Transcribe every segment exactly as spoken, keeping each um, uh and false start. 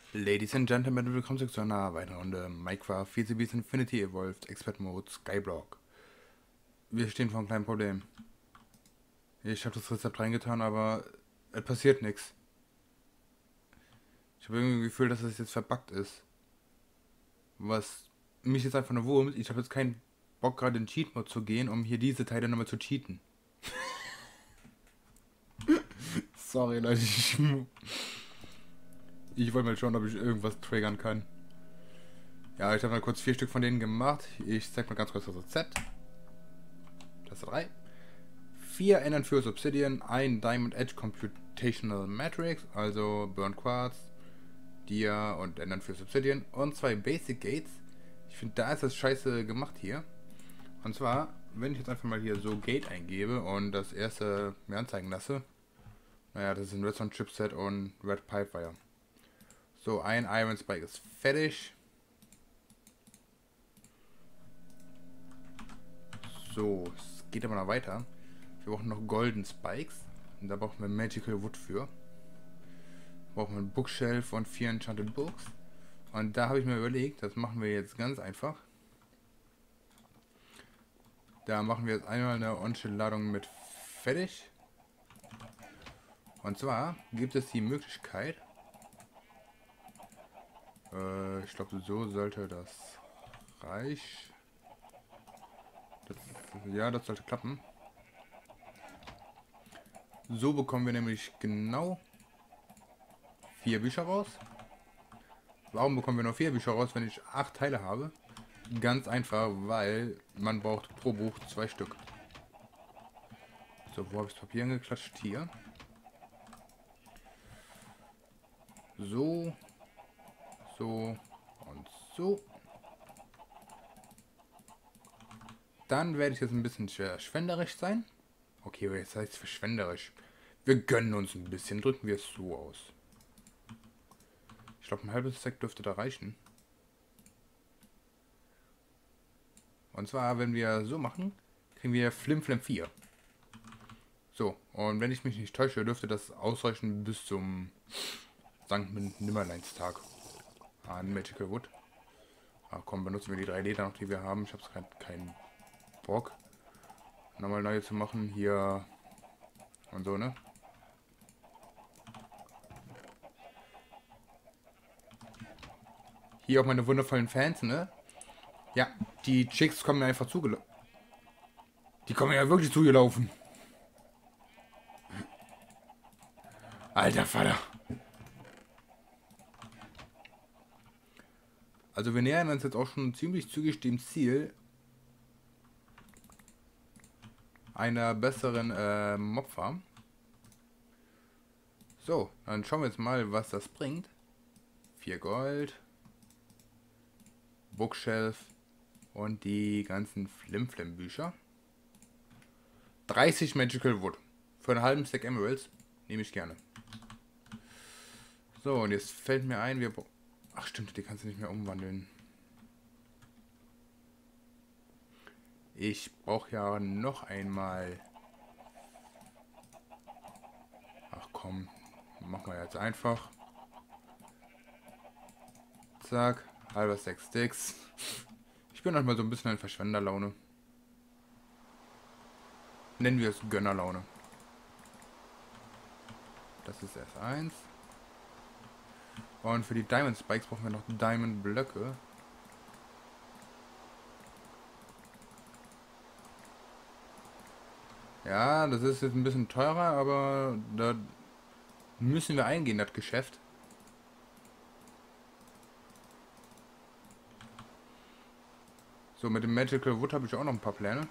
Ladies and Gentlemen, willkommen zurück zu einer weiteren Runde Minecraft V C Bs Infinity Evolved Expert Mode Skyblock. Wir stehen vor einem kleinen Problem. Ich habe das Rezept reingetan, aber es passiert nichts. Ich habe irgendwie das Gefühl, dass es jetzt verbuggt ist. Was mich jetzt einfach nur wurmt, ich habe jetzt keinen Bock gerade in Cheat Mode zu gehen, um hier diese Teile nochmal zu cheaten. Sorry Leute, ich, ich wollte mal schauen, ob ich irgendwas triggern kann. Ja, ich habe mal kurz vier Stück von denen gemacht. Ich zeig mal ganz kurz das Rezept. Taste drei. Vier Ender für Obsidian, ein Diamond Edge Computational Matrix, also Burnt Quartz, Dia und Ender für Obsidian und zwei Basic Gates. Ich finde, da ist das scheiße gemacht hier. Und zwar, wenn ich jetzt einfach mal hier so Gate eingebe und das erste mir anzeigen lasse. Naja, das ist ein Redstone Chipset und Red Pipe Wire. So, ein Iron Spike ist fertig. So, es geht aber noch weiter. Wir brauchen noch Golden Spikes. Und da brauchen wir Magical Wood für. Brauchen wir ein Bookshelf und vier Enchanted Books. Und da habe ich mir überlegt, das machen wir jetzt ganz einfach. Da machen wir jetzt einmal eine On-Shell-Ladung mit fertig. Und zwar gibt es die Möglichkeit, äh, ich glaube so sollte das reichen. Das, ja, das sollte klappen. So bekommen wir nämlich genau vier Bücher raus. Warum bekommen wir nur vier Bücher raus, wenn ich acht Teile habe? Ganz einfach, weil man braucht pro Buch zwei Stück. So, wo habe ich das Papier angeklatscht? Hier. So. So. Und so. Dann werde ich jetzt ein bisschen verschwenderisch sein. Okay, jetzt heißt es verschwenderisch. Wir gönnen uns ein bisschen. Drücken wir es so aus. Ich glaube, ein halbes Stack dürfte da reichen. Und zwar, wenn wir so machen, kriegen wir Flim Flam vier. So, und wenn ich mich nicht täusche, dürfte das ausreichen bis zum Sankt Nimmerleinstag an Magical Wood. Ach komm, benutzen wir die drei Leder noch, die wir haben. Ich habe gerade keinen Bock, nochmal neue zu machen. Hier und so, ne? Hier auch meine wundervollen Fans, ne? Ja, die Chicks kommen mir einfach zugelaufen. Die kommen ja wirklich zugelaufen. Alter Vater. Also wir nähern uns jetzt auch schon ziemlich zügig dem Ziel einer besseren äh, Mobfarm. So, dann schauen wir jetzt mal, was das bringt. vier Gold. Bookshelf. Und die ganzen Flim-Flam-Bücher. dreißig Magical Wood. Für einen halben Stack Emeralds nehme ich gerne. So, und jetzt fällt mir ein, wir... Ach stimmt, die kannst du nicht mehr umwandeln. Ich brauche ja noch einmal... Ach komm, machen wir jetzt einfach. Zack, halber Stack Sticks. Ich bin manchmal so ein bisschen in Verschwenderlaune. Nennen wir es Gönnerlaune. Das ist erst eins. Und für die Diamond Spikes brauchen wir noch Diamond Blöcke. Ja, das ist jetzt ein bisschen teurer, aber da müssen wir eingehen, das Geschäft. So, mit dem Magical Wood habe ich auch noch ein paar Pläne.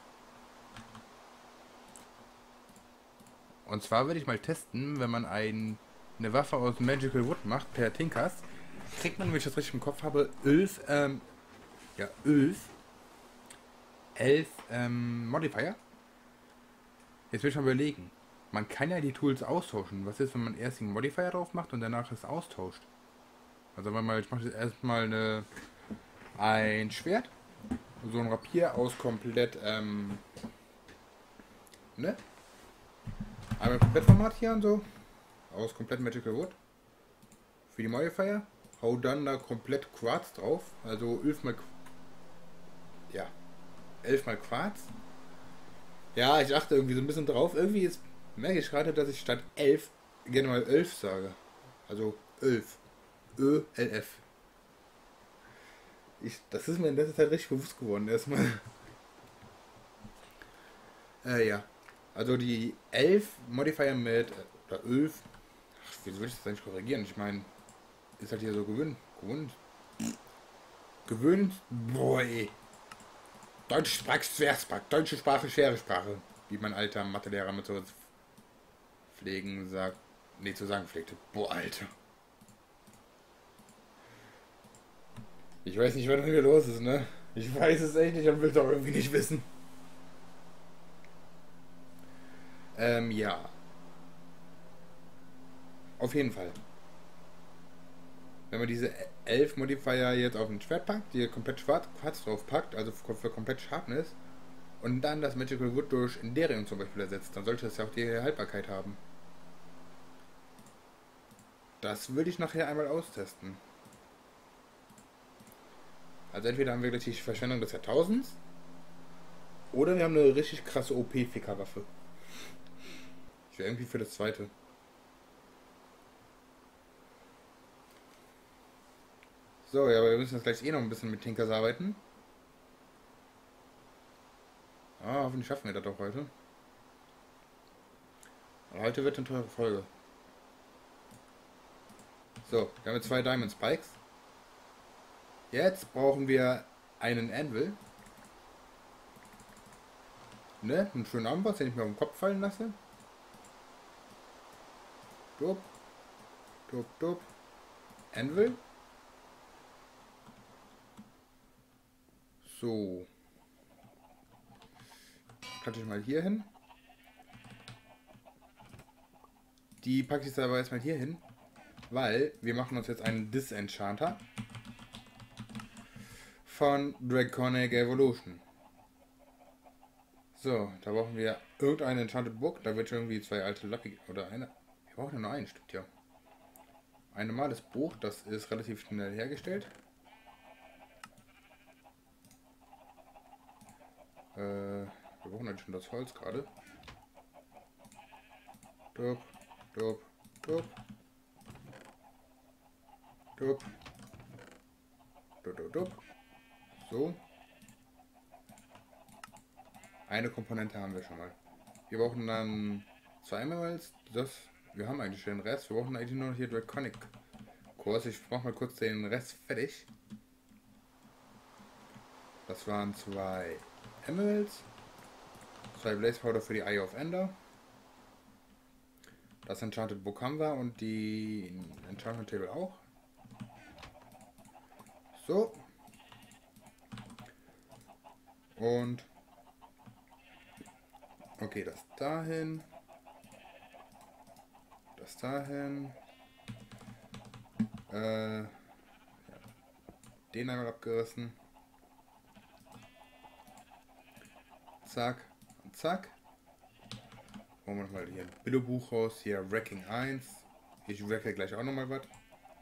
Und zwar werde ich mal testen, wenn man ein, eine Waffe aus Magical Wood macht, per Tinkers, kriegt man, wenn ich das richtig im Kopf habe, elf, ähm, ja, elf, elf, ähm, Modifier. Jetzt will ich mal überlegen, man kann ja die Tools austauschen. Was ist, wenn man erst den Modifier drauf macht und danach es austauscht? Also, wenn man, ich mache jetzt erstmal eine, ein Schwert. So ein Rapier aus komplett, ähm, ne? Einmal komplett Format hier und so. Aus komplett Magical Wood. für die Modifier, hau dann da komplett Quarz drauf, also elf mal, ja, elf mal Quarz. Ja, ich achte irgendwie so ein bisschen drauf. Irgendwie ist, merke ich gerade, dass ich statt elf gerne mal elf sage. Also elf. Ö L F. Ich, das ist mir in letzter Zeit richtig bewusst geworden erstmal. Äh, ja. Also die elf Modifier mit, äh, oder elf, ach, wieso würde ich das eigentlich korrigieren? Ich meine, ist halt hier so gewöhnt. Gewöhnt. Gewöhnt. Boah, ey. Deutsche Sprache, Schwersprache. Deutsche Sprache, schwere Sprache. Wie mein alter Mathelehrer mit so pflegen sagt. Nee, zu sagen pflegte. Boah, Alter. Ich weiß nicht, was mit mir los ist, ne? Ich weiß es echt nicht und will es auch irgendwie nicht wissen. Ähm, ja. Auf jeden Fall. Wenn man diese elf Modifier jetzt auf ein Schwert packt, die komplett schwarz Quarz drauf packt, also für komplett Sharpness, und dann das Magical Wood durch Enderium zum Beispiel ersetzt, dann sollte es ja auch die Haltbarkeit haben. Das würde ich nachher einmal austesten. Also entweder haben wir gleich die Verschwendung des Jahrtausends, oder wir haben eine richtig krasse O P-Fickerwaffe. Ich wäre irgendwie für das zweite. So, ja, aber wir müssen jetzt gleich eh noch ein bisschen mit Tinkers arbeiten. Ah, hoffentlich schaffen wir das auch heute. Aber heute wird eine teure Folge. So, wir haben jetzt zwei Diamond Spikes. Jetzt brauchen wir einen Anvil. Ne, einen schönen Amboss, den ich mir auf den Kopf fallen lasse. Dup, dup, dup. Anvil. So. Klatsche ich mal hier hin. Die packe ich jetzt aber erstmal hier hin, weil wir machen uns jetzt einen Disenchanter von Draconic Evolution. So, da brauchen wir irgendeine Enchanted Book. Da wird schon irgendwie zwei alte Lappi oder eine. Wir brauchen nur ein Stück, ja. Ein normales Buch, das ist relativ schnell hergestellt. Äh, wir brauchen halt schon das Holz gerade. Dup, dup, dup. Dup. Dup, dup, dup. So. Eine Komponente haben wir schon mal. Wir brauchen dann zwei Emeralds. Das, wir haben eigentlich schon den Rest. Wir brauchen eigentlich nur noch hier Draconic Kurs. Ich mache mal kurz den Rest fertig. Das waren zwei Emeralds. Zwei Blaze Powder für die Eye of Ender. Das Enchanted Book haben wir und die Enchantment Table auch. So. Und okay, das dahin. Das dahin. Äh, ja. Den einmal abgerissen. Zack. Und zack. Holen wir nochmal hier ein Billo-Buch raus. Hier Wrecking eins. Ich wrecke gleich auch nochmal was.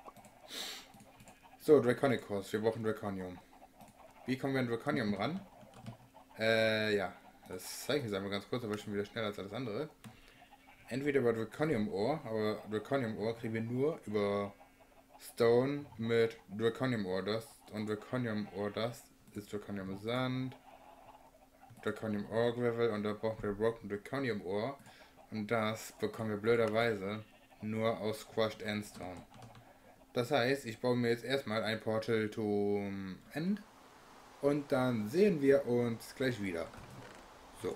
So, Draconic Kurs. Wir brauchen Draconium. Wie kommen wir an Draconium ran? Äh, ja. Das zeige ich jetzt einmal ganz kurz, aber schon wieder schneller als alles andere. Entweder über Draconium Ore, aber Draconium Ore kriegen wir nur über Stone mit Draconium Ore Dust. Und Draconium Ore Dust ist Draconium Sand, Draconium Ore Gravel und da brauchen wir Broken Draconium Ore. Und das bekommen wir blöderweise nur aus Crushed Endstone. Das heißt, ich baue mir jetzt erstmal ein Portal zum End und dann sehen wir uns gleich wieder. So.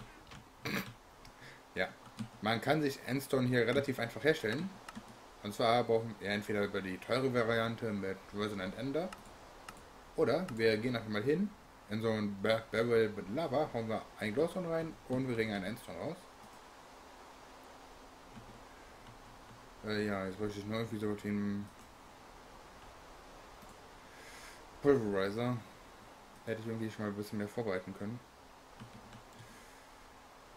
Ja, man kann sich Endstone hier relativ einfach herstellen. Und zwar brauchen wir entweder über die teure Variante mit Resonant Ender. Oder wir gehen einfach mal hin in so ein Barrel mit Lava, hauen wir ein Glowstone rein und wir kriegen einen Endstone raus. Äh, ja, jetzt wollte ich nur irgendwie so wie ein Pulverizer. Hätte ich irgendwie schon mal ein bisschen mehr vorbereiten können.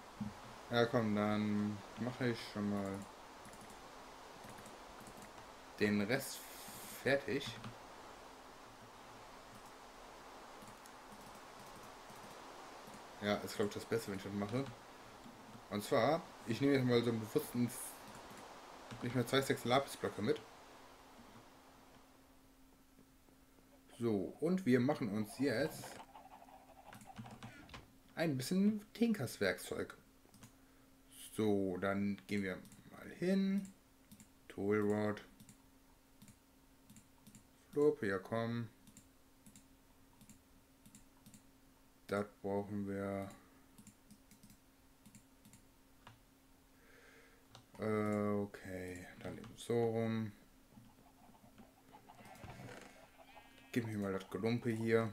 Ja komm, dann mache ich schon mal den Rest fertig. Ja, ist glaube ich das Beste, wenn ich das mache. Und zwar, ich nehme jetzt mal so einen bewussten, nicht mehr zwei sechs Lapisblöcke mit. So, und wir machen uns jetzt ein bisschen Tinkers Werkzeug. So, dann gehen wir mal hin. Toolrod. Flop, ja komm. Das brauchen wir. Äh, okay, dann eben so rum. Gib mir mal das Gelumpe hier.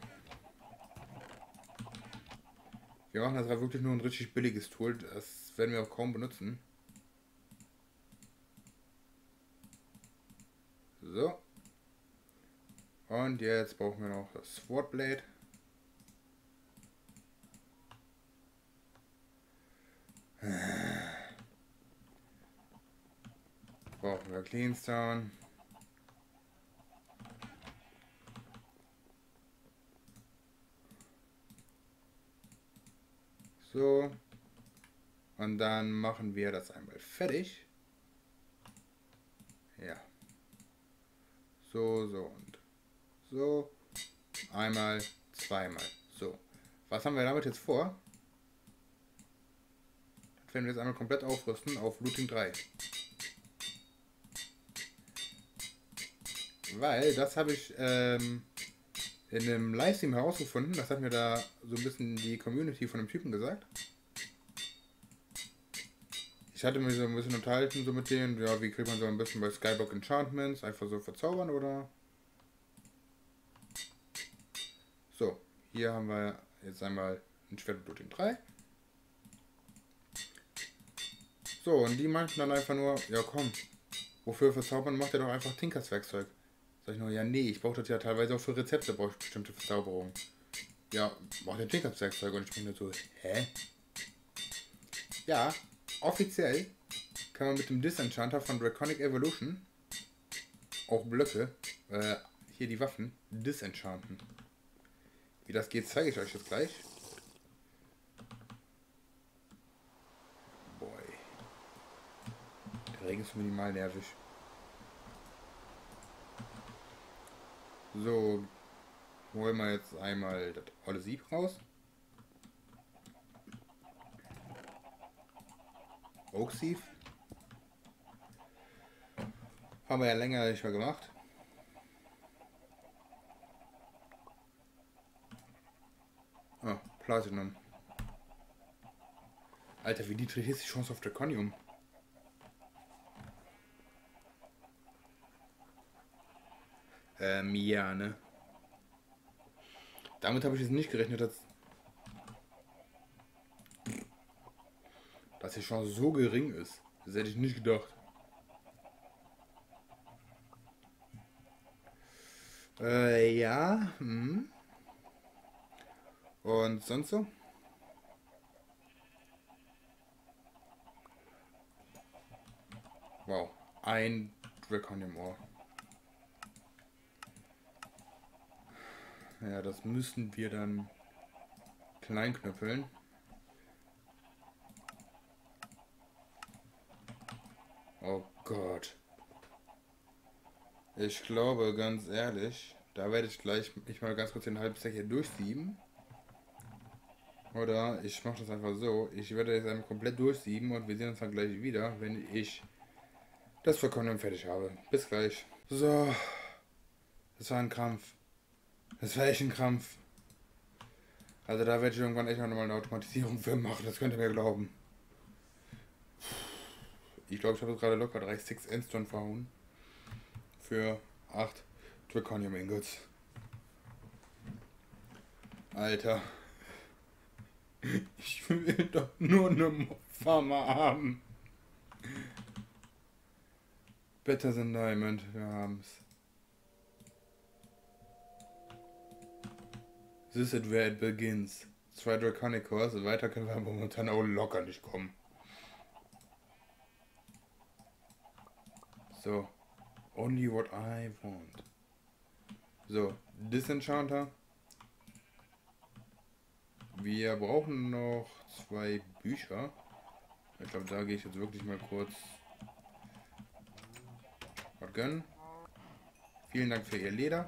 Wir machen das wirklich nur ein richtig billiges Tool. Das werden wir auch kaum benutzen. So. Und jetzt brauchen wir noch das Swordblade. Brauchen wir Cleanstone. So. Und dann machen wir das einmal fertig. Ja. So, so und so. Einmal, zweimal. So. Was haben wir damit jetzt vor? Das werden wir jetzt einmal komplett aufrüsten auf Looting drei. Weil, das habe ich ähm, in einem Livestream herausgefunden. Das hat mir da so ein bisschen die Community von dem Typen gesagt. Ich hatte mich so ein bisschen unterhalten so mit denen. Ja, wie kriegt man so ein bisschen bei Skyblock Enchantments? Einfach so verzaubern, oder? So, hier haben wir jetzt einmal ein Schwert Looting drei. So, und die meinten dann einfach nur, ja komm, wofür verzaubern, macht ihr doch einfach Tinkers Werkzeug. Sag ich nur, ja nee, ich brauche das ja teilweise auch für Rezepte, brauche ich bestimmte Verzauberungen. Ja, macht ihr Tinkers Werkzeug, und ich bin nur so, hä? Ja, offiziell kann man mit dem Disenchanter von Draconic Evolution auch Blöcke, äh, hier die Waffen, disenchanten. Wie das geht, zeige ich euch jetzt gleich. Boy. Der Regen ist minimal nervig. So, holen wir jetzt einmal das olle Sieb raus. Oak Sieve. Haben wir ja länger nicht mehr gemacht. Ah, Platinum. Alter, wie niedrig ist die Chance auf Draconium? Ähm, ja, ne? Damit habe ich jetzt nicht gerechnet, dass, dass die Chance so gering ist. Das hätte ich nicht gedacht. Äh, ja. Hm. Und sonst so? Wow. Ein Draconium Ohr. Ja, das müssen wir dann kleinknüppeln. Oh Gott. Ich glaube, ganz ehrlich, da werde ich gleich ich mal ganz kurz den halben Stack hier durchsieben. Oder ich mache das einfach so. Ich werde jetzt einmal komplett durchsieben und wir sehen uns dann gleich wieder, wenn ich das Verkonnten fertig habe. Bis gleich. So. Das war ein Krampf. Das war echt ein Krampf. Also da werde ich irgendwann echt noch mal eine Automatisierung für machen. Das könnt ihr mir glauben. Ich glaube, ich habe gerade locker drei sechs Endstone verhauen. Für acht Draconium Ingots. Alter. Ich will doch nur eine Farmer haben. Better than Diamond, wir haben's. This is where it begins. Zwei Draconic Cores, weiter können wir momentan auch locker nicht kommen. So. Only what I want. So, Disenchanter. Wir brauchen noch zwei Bücher. Ich glaube, da gehe ich jetzt wirklich mal kurz was gönnen. Vielen Dank für Ihr Leder.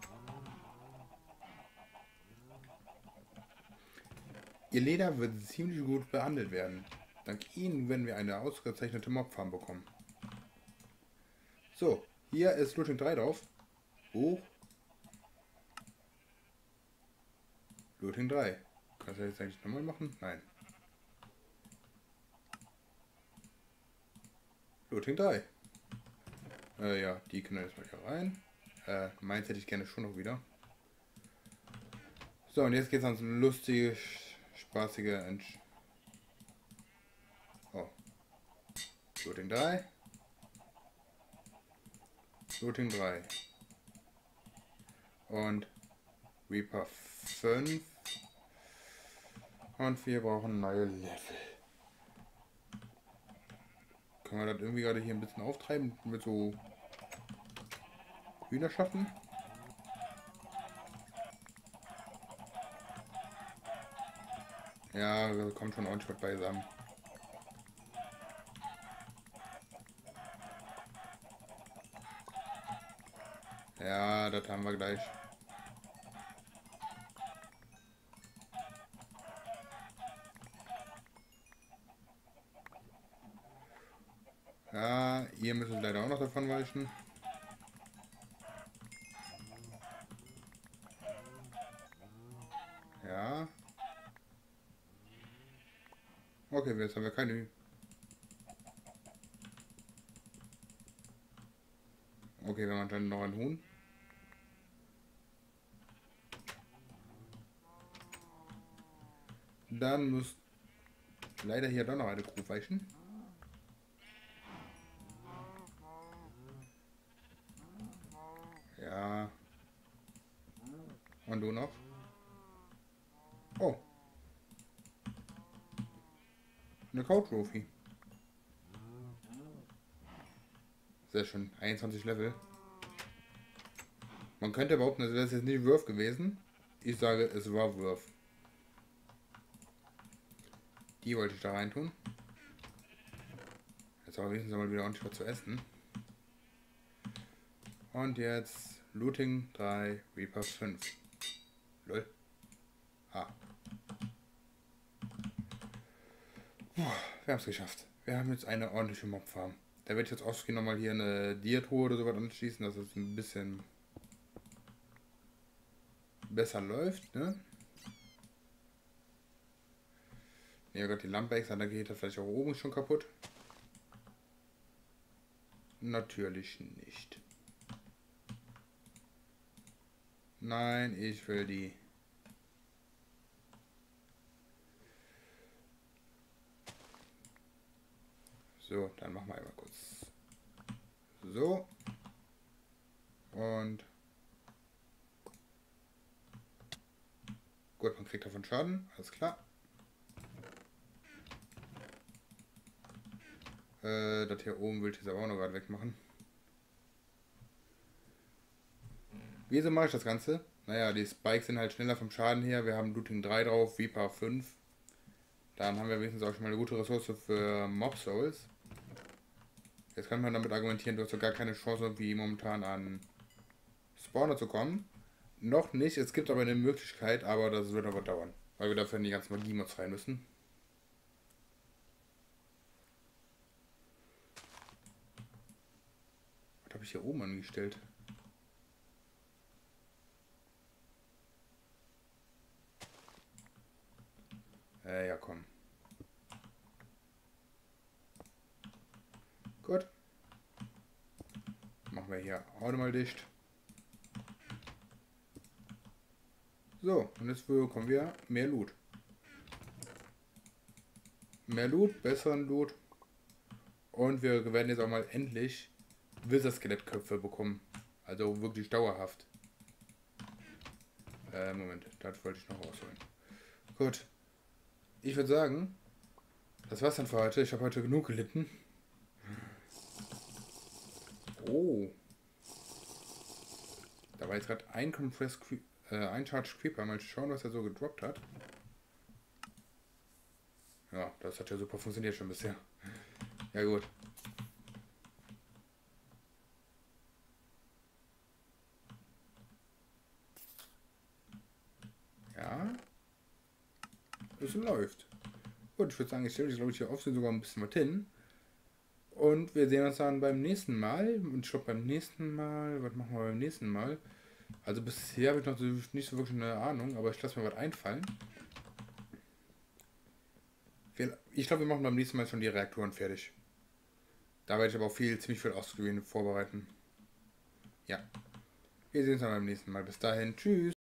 Ihr Leder wird ziemlich gut behandelt werden. Dank Ihnen werden wir eine ausgezeichnete Mobfarm bekommen. So, hier ist Looting drei drauf. Hoch. Looting drei. Kannst du das jetzt eigentlich nochmal machen? Nein. Looting drei. Äh, ja, die können jetzt mal hier rein. Äh, meins hätte ich gerne schon noch wieder. So, und jetzt geht's ans lustige, spaßige Entsch... Oh. Looting drei. Looting drei. Und Reaper fünf. Und wir brauchen neue Level. Können wir das irgendwie gerade hier ein bisschen auftreiben mit so Hühnerschatten? Ja, da kommt schon ordentlich was beisammen. Ja, das haben wir gleich. Ja, ihr müsst leider auch noch davon weichen. Ja. Okay, jetzt haben wir keine. Okay, wir haben anscheinend noch ein Huhn. Dann muss leider hier doch noch eine Kuh weichen. Ja. Und du noch? Oh. Eine Cow-Trophy. Sehr schön. einundzwanzig Level. Man könnte behaupten, das wäre jetzt nicht Wurf gewesen. Ich sage, es war Wurf. Die wollte ich da rein tun. Jetzt aber wenigstens mal wieder ordentlich was zu essen. Und jetzt Looting drei, Reaper fünf. Lol. Ah. Puh, wir haben es geschafft. Wir haben jetzt eine ordentliche Mobfarm. Da werde ich jetzt ausgehen nochmal hier eine Dia-Truhe oder sowas anschließen, dass es ein bisschen besser läuft, ne? Ja, Gott, die Lampe extra, da geht er vielleicht auch oben schon kaputt. Natürlich nicht. Nein, ich will die. So, dann machen wir einmal kurz. So. Und. Gut, man kriegt davon Schaden, alles klar. Äh, das hier oben will ich jetzt aber auch noch gerade wegmachen. Wieso mache ich das Ganze? Naja, die Spikes sind halt schneller vom Schaden her. Wir haben Looting drei drauf, Reaper fünf. Dann haben wir wenigstens auch schon mal eine gute Ressource für Mob Souls. Jetzt kann man damit argumentieren, du hast doch gar keine Chance, wie momentan an Spawner zu kommen. Noch nicht, es gibt aber eine Möglichkeit, aber das wird aber dauern. Weil wir dafür in die ganzen Magie-Mods rein müssen. Was habe ich hier oben angestellt? Äh, ja, komm. Gut. Machen wir hier auch nochmal dicht. So, und jetzt bekommen wir mehr Loot. Mehr Loot, besseren Loot. Und wir werden jetzt auch mal endlich Wizard-Skelettköpfe bekommen. Also wirklich dauerhaft. Äh, Moment, das wollte ich noch rausholen. Gut. Ich würde sagen, das war's dann für heute. Ich habe heute genug gelitten. Oh, Da war jetzt gerade ein Compressed Creep, äh, ein Charged Creeper. Mal schauen, was er so gedroppt hat. Ja, das hat ja super funktioniert schon bisher. Ja gut. Ja. Es läuft. Gut, ich würde sagen, ich stelle dich, glaube ich, hier auf sogar ein bisschen was hin. Und wir sehen uns dann beim nächsten Mal. Und ich glaube, beim nächsten Mal, was machen wir beim nächsten Mal? Also bisher habe ich noch so, nicht so wirklich eine Ahnung, aber ich lasse mir was einfallen. Ich glaube, wir machen beim nächsten Mal schon die Reaktoren fertig. Da werde ich aber auch viel, ziemlich viel auszuwählen vorbereiten. Ja. Wir sehen uns dann beim nächsten Mal. Bis dahin. Tschüss.